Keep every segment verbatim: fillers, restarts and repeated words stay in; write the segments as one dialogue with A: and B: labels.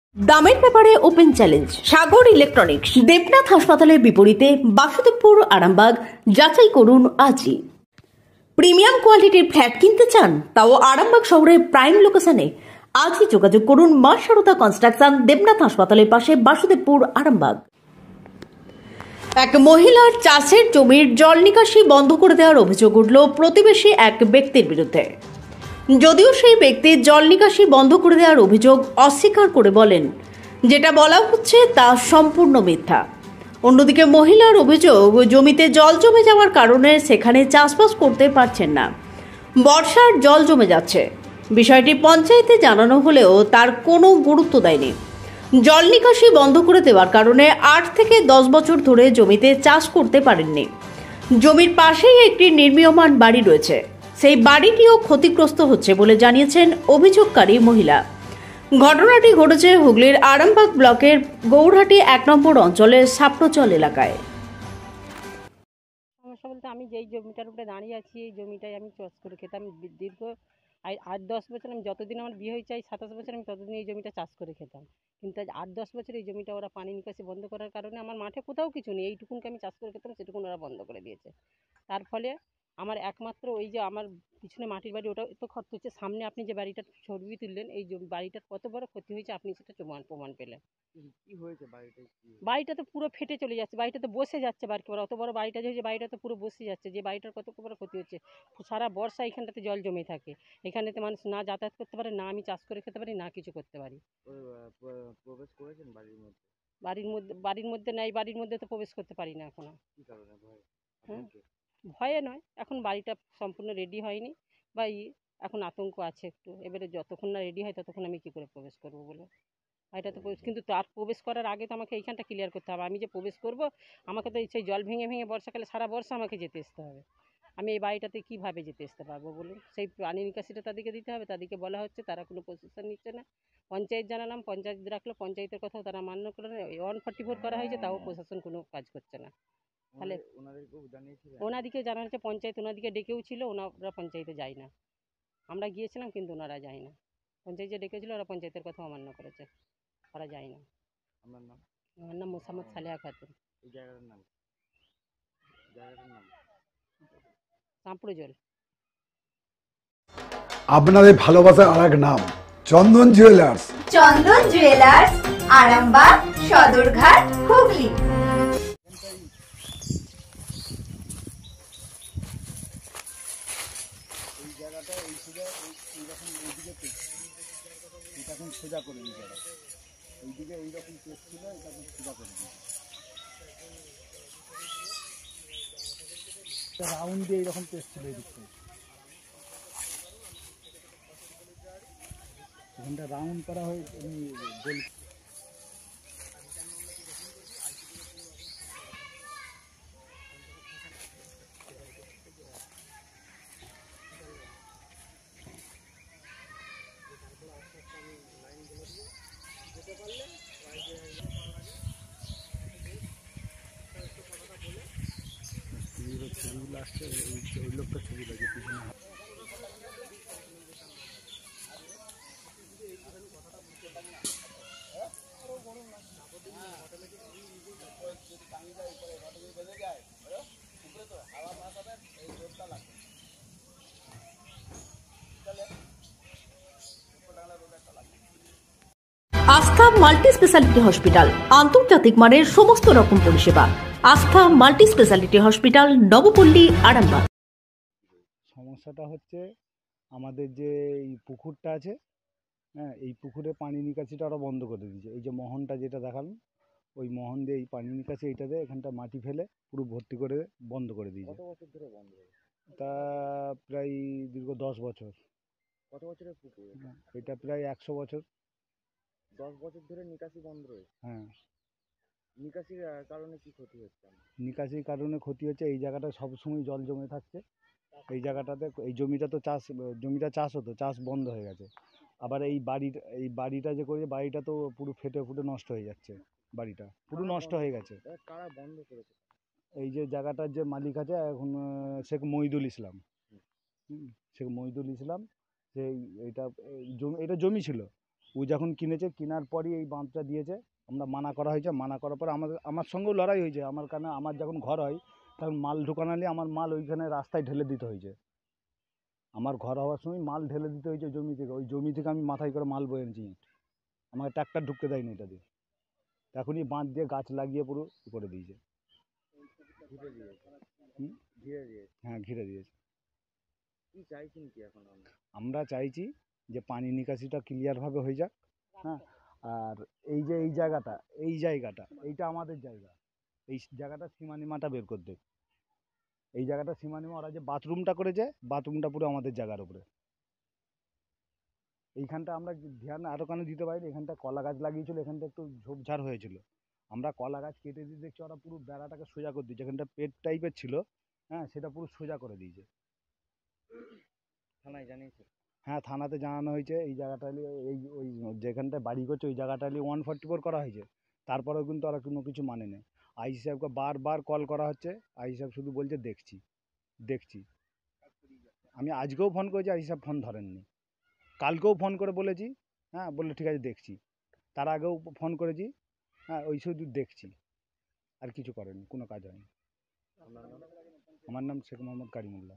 A: দামের ব্যাপারে open challenge Sagar electronics. Debnath হাসপাতালের বিপরীতে বাসুদেবপুর, আরামবাগ। যাচাই করুন আজই। প্রিমিয়াম কোয়ালিটির ফ্ল্যাট কিনতে চান, তাও আরামবাগ শহরের প্রাইম লোকেশনে? আজই যোগাযোগ করুন মা সারদা কনস্ট্রাকশন, দেবনাথ হাসপাতালের পাশে, বাসুদেবপুর, আরামবাগ। এক মহিলার চাষের জমির জল নিকাশি বন্ধ করে দেওয়ার অভিযোগ উঠল প্রতিবেশী এক ব্যক্তির বিরুদ্ধে। যদিও সেই ব্যক্তি জল নিকাশি বন্ধ করে দেওয়ার অভিযোগ অস্বীকার করে বলেন, যেটা বলা হচ্ছে তা সম্পূর্ণ মিথ্যা। অন্যদিকে মহিলার অভিযোগ, জমিতে জল জমে যাওয়ার কারণে সেখানে চাষবাস করতে পারছেন না, বর্ষার জল জমে যাচ্ছে। বিষয়টি পঞ্চায়েতে জানানো হলেও তার কোনো গুরুত্ব দেয়নি। জল নিকাশি বন্ধ করে দেওয়ার কারণে আট থেকে দশ বছর ধরে জমিতে চাষ করতে পারেননি। জমির পাশেই একটি নির্মীয়মান বাড়ি রয়েছে, সেই বাড়িটিও ক্ষতিগ্রস্ত হচ্ছে বলে জানিয়েছেন অভিযোগকারী মহিলা। ঘটনাটি ঘটেছে হুগলির আরামবাগ ব্লকের গৌরহাটি এক নম্বর অঞ্চলের সাপ্রচল এলাকায়।
B: সমস্যা বলতে আমি যেই জমিটার উপরে দাঁড়িয়ে আছি, এই জমিটাই আমি চাষ করে খেতাম দীর্ঘ আট দশ বছর। আমি যতদিন আমার বিয়ে হয়েছে সাতাশ বছর, আমি ততদিন এই জমিটা চাষ করে খেতাম। কিন্তু আজ আট দশ বছর এই জমিটা ওরা পানি নিকাশি বন্ধ করার কারণে আমার মাঠে কোথাও কিছু নেই। এইটুকুনকে আমি চাষ করে খেতাম, সেটুকুন ওরা বন্ধ করে দিয়েছে। তার ফলে আমার একমাত্র ওই যে আমার পিছনে মাটির বাড়ি, ওটা তো ক্ষতি হচ্ছে। সামনে আপনি যে বাড়িটার ছবি তুললেন, এই বাড়িটার কত বড় ক্ষতি হয়েছে আপনি সেটা প্রমাণ প্রমাণ পেলেন।
C: কি হয়েছে বাড়িটা?
B: বাড়িটা তো পুরো ফেটে চলে যাচ্ছে, বাড়িটা তো বসে যাচ্ছে। বার করে অত বড় বাড়িটা যে হয়েছে, বাড়িটা তো পুরো বসে যাচ্ছে। যে বাড়িটার কত বড় ক্ষতি হচ্ছে, সারা বর্ষা এখানটাতে জল জমে থাকে। এখানেতে মানুষ না যাতায়াত করতে পারে, না আমি চাষ করে খেতে পারি, না কিছু করতে পারি।
C: প্রবেশ করেছেন বাড়ির মধ্যে?
B: বাড়ির মধ্যে বাড়ির মধ্যে নেই, বাড়ির মধ্যে তো প্রবেশ করতে পারি না এখন।
C: কি কারণে? ভয়?
B: হ্যাঁ, ভয়ে নয়, এখন বাড়িটা সম্পূর্ণ রেডি হয়নি বা এখন আতঙ্ক আছে একটু। এবারে যতক্ষণ না রেডি হয় ততক্ষণ আমি কী করে প্রবেশ করবো বলে? এটা তো কিন্তু তার প্রবেশ করার আগে তো আমাকে এইখানটা ক্লিয়ার করতে হবে। আমি যে প্রবেশ করব, আমাকে তো সেই জল ভেঙে ভেঙে বর্ষাকালে সারা বর্ষা আমাকে যেতে আসতে হবে। আমি এই বাড়িটাতে কীভাবে যেতে আসতে পারবো বলুন? সেই পানি নিকাশিটা তাদেরকে দিতে হবে, তাদেরকে বলা হচ্ছে, তারা কোনো প্রসেশন নিচ্ছে না। পঞ্চায়েত জানালাম, পঞ্চায়েত রাখলো, পঞ্চায়েতের কথাও তারা মান্য করে না। ওয়ান ফর্টি ফোর করা হয়েছে, তাও প্রশাসন কোনো কাজ করছে না। তাহলে ওনাদিকে জানা হচ্ছে, পঞ্চায়েত ওনাদিকে ডেকেও ছিল, ওনারা পঞ্চায়েতে যায় না। আমরা গিয়েছিলাম কিন্তু ওনারা যায় না। পঞ্চায়েতে ডেকেছিল, ওরা পঞ্চায়েতের কথা অমান্য করেছে, ওরা যায় না।
C: আমার নাম
B: আমার নাম মোসাম্মদ সালেহা খাতুন।
C: এই জায়গাটার নাম? জায়গাটার নাম
B: সাঁপড়োজল।
D: আপনাদের ভালোবাসার আর এক নাম চন্দন জুয়েলার্স।
E: চন্দন জুয়েলার্স, আরামবাগ, সদরঘাট, হুগলি।
C: এই জায়গাটা এই সোজা এইরকম এইদিকে এটা এখন সোজা করে দিই। জায়গা এইদিকে এইরকম পেস ছিল, এটা এখন সোজা করে দিই। রাউন্ড দিয়ে এইরকম পেস ছিল, এই দিকটা এখানটা রাউন্ড করা হয় গোল। ছবিগুলো আসছে, ওই লোকটা ছবি লাগে পিছনে।
A: আস্থা মাল্টি স্পেশালিটি হসপিটাল, আন্তর্জাতিক মানের সমস্ত রকম পরিষেবা। Astha multi speciality hospital, Nabapally, Arambagh.
C: সমস্যাটা হচ্ছে আমাদের যে এই পুকুরটা আছে, হ্যাঁ, এই পুকুরে পানি নিকাশিটা ওরা বন্ধ করে দিয়েছে। এই যে মোহনটা যেটা দেখালাম, ওই মোহন দিয়ে এই পানি নিকাশি এইটাতে এখানটা মাটি ফেলে পুরো ভর্তি করে বন্ধ করে দিয়েছে।
F: কত বছর ধরে বন্ধ?
C: তা প্রায় দীর্ঘ দশ বছর।
F: কত বছরের পুকুর
C: এটা? প্রায় একশো বছর।
F: দশ বছর ধরে নিকাশি বন্ধ রয়েছে?
C: হ্যাঁ।
F: নিকাশির কারণে কি ক্ষতি হচ্ছে?
C: নিকাশির কারণে ক্ষতি হচ্ছে, এই জায়গাটা সবসময় জল জমে থাকছে। এই জায়গাটাতে এই জমিটা তো চাষ জমিটা চাষ হতো, চাষ বন্ধ হয়ে গেছে। আবার এই বাড়ির এই বাড়িটা যে করে, বাড়িটা তো পুরো ফেটে ফুটে নষ্ট হয়ে যাচ্ছে। বাড়িটা পুরো নষ্ট হয়ে গেছে।
F: কারা বন্ধ করেছে?
C: এই যে জায়গাটার যে মালিক আছে এখন, শেখ মহিদুল ইসলাম। শেখ মহিদুল ইসলাম, সেই এইটা জমি, এটা জমি ছিল। ও যখন কিনেছে কেনার পরই এই বাঁধটা দিয়েছে। আমরা মানা করা হয়েছে, মানা করার পরে আমাদের আমার সঙ্গেও লড়াই হয়েছে। আমার কারণে আমার যখন ঘর হয় তখন মাল ঢোকানো নিয়ে আমার মাল ওইখানে রাস্তায় ঢেলে দিতে হয়েছে। আমার ঘর হওয়ার সময় মাল ঢেলে দিতে হয়েছে জমি থেকে। ওই জমি থেকে আমি মাথায় করে মাল বয়ে এনেছি, আমাকে ট্রাক্টর ঢুকতে দেয়নি এটা দিয়ে। এখনই বাঁধ দিয়ে গাছ লাগিয়ে পুরো করে দিয়েছে।
F: ঘিরে দিয়েছে
C: হুম?
F: ঘিরে দিয়েছে
C: হ্যাঁ, ঘিরে দিয়েছে।
F: কি চাইছেন কি এখন আমরা?
C: আমরা চাইছি যে পানি নিকাশিটা ক্লিয়ারভাবে হয়ে যাক। হ্যাঁ, আর এই যে এই জায়গাটা এই জায়গাটা এইটা আমাদের জায়গা। এই জায়গাটা সীমানিমাটা বের করে দেবে। এই জায়গাটা সীমানিমা, ওরা যে বাথরুমটা করেছে বাথরুমটা পুরো আমাদের জায়গার উপরে। এইখানটা আমরা ধ্যান আরও কেন দিতে পারি, এখানটা কলা গাছ লাগিয়েছিল, এখানটা একটু ঝোপঝাড় হয়েছিল। আমরা কলা গাছ কেটে দিয়ে দেখছি ওরা পুরো বেড়াটাকে সোজা করে দিয়েছে। এখানটা পেট টাইপের ছিল, হ্যাঁ, সেটা পুরো সোজা করে দিয়েছে।
F: থানায় জানিয়েছে?
C: হ্যাঁ, থানাতে জানানো হয়েছে। এই জায়গাটা এই ওই যেখানটায় বাড়ি করছে ওই জায়গাটা ওয়ান ফর্টি ফোর করা হয়েছে। তারপরেও কিন্তু ওরা কোনো কিছু মানে নেই। আই সাহেবকে বারবার কল করা হচ্ছে, আই সাহেব শুধু বলছে দেখছি দেখছি। আমি আজকেও ফোন করেছি, আই সাহেব ফোন ধরেননি। কালকেও ফোন করে বলেছি, হ্যাঁ, বললে ঠিক আছে দেখছি। তার আগেও ফোন করেছি, হ্যাঁ, ওই শুধু দেখছি, আর কিছু করেনি, কোনো কাজ হয়নি। আমার নাম শেখ মোহাম্মদ কারিমুল্লাহ।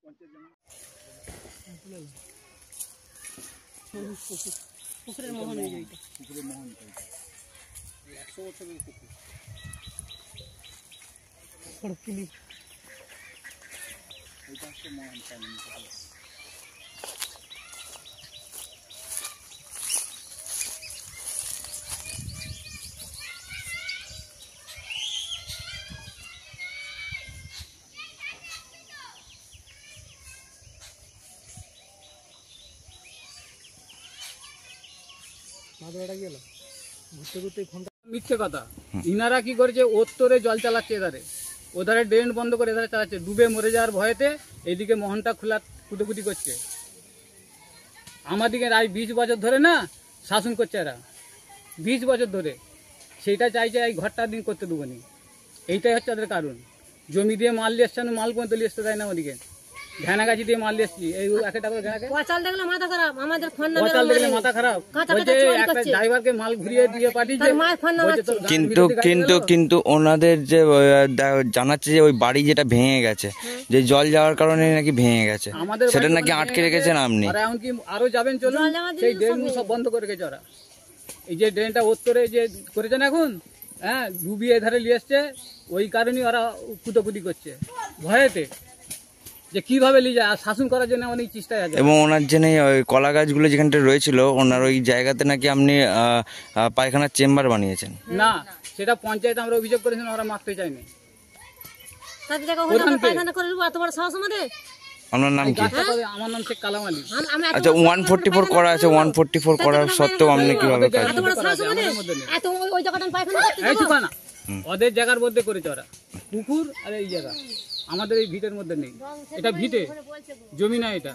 B: পুকুরের মোহন হয়ে যায়।
C: পুকুরের মোহন একশো বছরের পুকুর। এইটা হচ্ছে মোহন পানি।
G: মিথ্যে কথা। ইনারা কি করেছে, উত্তরে জল চালাচ্ছে, এধারে ওধারে ড্রেন বন্ধ করে এধারে চালাচ্ছে, ডুবে মরে যাওয়ার ভয়েতে এইদিকে মোহনটা খোলা কুটোকুটি করছে। আমাদিকে আজ বিশ বছর ধরে না শাসন করছে এরা, বিশ বছর ধরে। সেইটা চাইছে এই ঘরটা দিন করতে দেবো নি। এইটাই হচ্ছে ওদের কারণ। জমি দিয়ে মাল নিয়ে আসছে, মাল পর্যন্ত নিয়ে আসতে দেয় না ওদিকে। ঘেনাগাছি দিয়ে মাল এসছি, এই একটা করে
B: পচাল দেখলে মাথা খারাপ, আমাদের ফোন
G: পচাল দেখলে মাথা খারাপ। বলছে একটা ড্রাইভারকে মাল ঘুরিয়ে দিয়ে পাঠিয়েছে।
H: কিন্তু কিন্তু কিন্তু ওনাদের যে জানাচ্ছে যে ওই বাড়ি যেটা ভেঙে গেছে, যে জল যাওয়ার কারণে নাকি ভেঙে গেছে, সেটা নাকি আটকে রেখেছেন আপনি।
G: এমনকি আরো যাবেন চলুন, সেই ড্রেন সব বন্ধ করে রেখেছে ওরা। এই যে ড্রেনটা উত্তরে যে করেছেন এখন, হ্যাঁ, ডুবিয়ে ধারে নিয়ে এসছে, ওই কারণেই ওরা কুটোকুটি করছে ভয়েতে, যে কিভাবে নিয়ে যায়। আর শাসন করার জন্য অনেক চেষ্টায় আছে।
H: এবং ওনার জন্য ওই কলা গাছগুলো যেখানটা রয়েছিল, ওনার ওই জায়গাতে নাকি আপনি পায়খানার চেম্বার বানিয়েছেন।
G: না, সেটা পঞ্চায়েত আমরা অভিযোগ করেছিলাম, ওরা মারতে চায়নি।
H: আপনার নাম কি?
G: আমার নাম শেখ কালাম আলী।
H: আচ্ছা, ওয়ান ফোর্টি ফোর করা আছে, ওয়ান ফোর্টি ফোর করার সত্ত্বেও আপনি কিভাবে কাজ?
G: ওদের জায়গার মধ্যে করেছে ওরা, পুকুর আর এই জায়গা আমাদের এই ভিটের মধ্যে নেই। এটা ভিটে জমি না, এটা।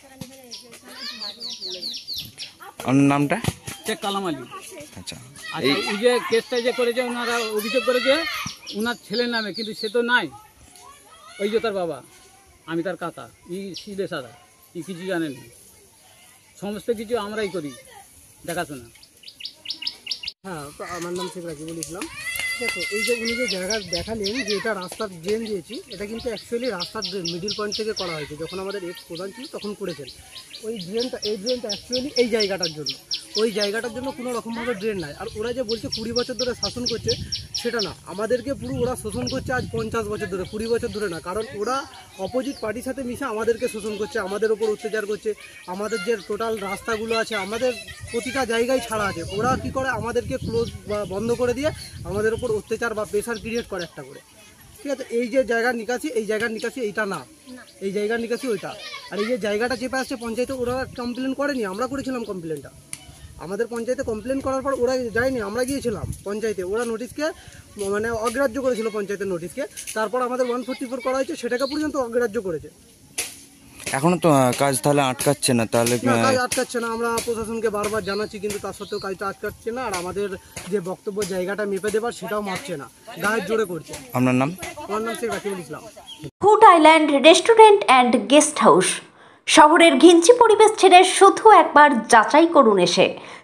H: আপনার নামটা?
G: শেখ কালাম আলী।
H: আচ্ছা,
G: আচ্ছা, এই যে কেসটা যে করেছে ওনারা অভিযোগ করেছে ওনার ছেলের নামে, কিন্তু সে তো নাই। ওই যে তার বাবা, আমি তার কাকা, ই সিধে সাদা, ই কিছু জানেন, সমস্ত কিছু আমরাই করি দেখাশোনা।
I: হ্যাঁ, তো আমার নাম শেখ রাকিবুল ইসলাম। দেখো, এই যে উনি যে জায়গা দেখালেন যে এটা রাস্তার ড্রেন দিয়েছি, এটা কিন্তু অ্যাকচুয়ালি রাস্তার ড্রেন মিডিল পয়েন্ট থেকে করা হয়েছে। যখন আমাদের এক্স প্রধান ছিল তখন করেছেন ওই ড্রেনটা। এই ড্রেনটা অ্যাকচুয়ালি এই জায়গাটার জন্য, ওই জায়গাটার জন্য কোনো রকমভাবে ড্রেন নাই। আর ওরা যে বলছে কুড়ি বছর ধরে শাসন করছে, সেটা না, আমাদেরকে পুরো ওরা শোষণ করছে আজ পঞ্চাশ বছর ধরে, কুড়ি বছর ধরে না। কারণ ওরা অপোজিট পার্টির সাথে মিশে আমাদেরকে শোষণ করছে, আমাদের ওপর অত্যাচার করছে। আমাদের যে টোটাল রাস্তাগুলো আছে, আমাদের প্রতিটা জায়গায় ছাড়া আছে। ওরা কি করে, আমাদেরকে ক্লোজ বা বন্ধ করে দিয়ে আমাদের ওপর অত্যাচার বা প্রেশার ক্রিয়েট করে একটা করে। ঠিক আছে, এই যে জায়গার নিকাশি, এই জায়গার নিকাশি এইটা না, এই জায়গার নিকাশি ওইটা। আর এই যে জায়গাটা চেপে আসছে পঞ্চায়েতে, ওরা কমপ্লেন করেনি, আমরা করেছিলাম কমপ্লেনটা। আমাদের পঞ্চায়েতে কমপ্লেন করার পর ওরা যায়নি, আমরা গিয়েছিলাম পঞ্চায়েতে। ওরা নোটিশকে মানে অগ্রাহ্য করেছিল, পঞ্চায়েতের নোটিশকে। তারপর আমাদের ওয়ান ফোর্টি ফোর করা হয়েছে, সেটাকে পর্যন্ত অগ্রাহ্য করেছে।
H: এখনো তো কাজ তাহলে আটকাচ্ছে না? তাহলে
I: কাজ আটকাচ্ছে না, আমরা প্রশাসনকে বারবার জানাচ্ছি, কিন্তু তার সত্ত্বেও কাজটা আটকাচ্ছে না। আর আমাদের যে বক্তব্য জায়গাটা মেপে দেবার, সেটাও মাপছে না, গায়ের জোরে করছে।
H: আপনার নাম?
I: আমার নাম Sheikh Rakibul Islam.
A: Food island restaurant and guest house. শহরের ঘিঞ্চি পরিবেশ ছেড়ে শুধু একবার যাচাই করুন এসে।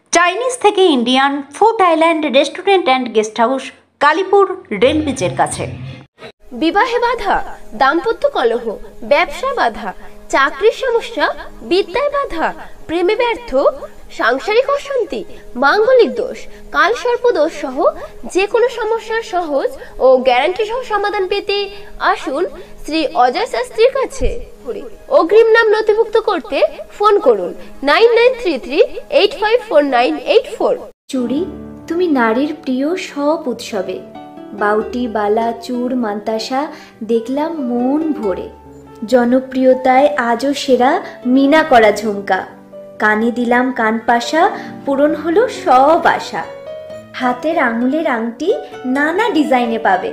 A: চাইনিজ থেকে Indian, food island, restaurant and guest house, Kalipur rail ব্রিজের কাছে।
J: বিবাহে বাধা, দাম্পত্য কলহ, ব্যবসা বাধা, চাকরির সমস্যা, বিদ্যায় বাধা, প্রেমে ব্যর্থ, সাংসারিক অশান্তি, মাঙ্গলিক দোষ, কালসর্প দোষ সহ যে কোনো সমস্যার সহজ ও গ্যারান্টি সহ সমাধান পেতে আসুন শ্রী অজয় শাস্ত্রীর কাছে। অগ্রিম নাম নথিভুক্ত করতে ফোন করুন nine nine three three eight five four nine eight four.
K: চুড়ি, তুমি নারীর প্রিয় সব উৎসবে। বাউটি, বালা, চূড়, মান্তাসা দেখলাম মন ভরে। জনপ্রিয়তায় আজও সেরা মিনা করা ঝুমকা। কানে দিলাম কানপাশা, পূরণ হলো সব আশা। হাতের আঙুলের আংটি নানা ডিজাইনে পাবে।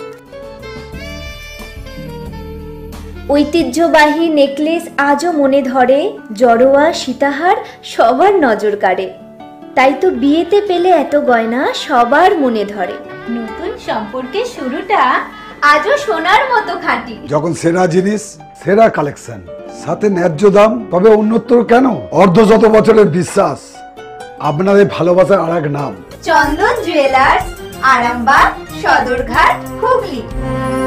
K: ঐতিহ্যবাহী নেকলেস আজও মনে ধরে। জড়োয়া, সীতাহার সবার নজর কাড়ে। তাই তো বিয়েতে পেলে এত গয়না সবার মনে ধরে।
E: নতুন সম্পর্কের শুরুটা আজও সোনার মতো খাঁটি।
D: যখন সেরা জিনিস, সেরা কালেকশন, সাথে ন্যায্য দাম, তবে উন্নতর কেন? অর্ধ শত বছরের বিশ্বাস, আপনাদের ভালোবাসার আর এক নাম
E: চন্দন জুয়েলার্স, আরামবাগ, সদরঘাট, হুগলি।